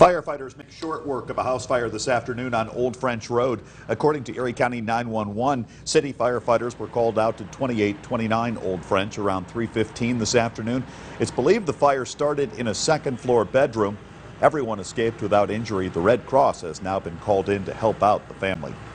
Firefighters make short work of a house fire this afternoon on Old French Road. According to Erie County 911, city firefighters were called out to 2829 Old French around 3:15 this afternoon. It's believed the fire started in a second-floor bedroom. Everyone escaped without injury. The Red Cross has now been called in to help out the family.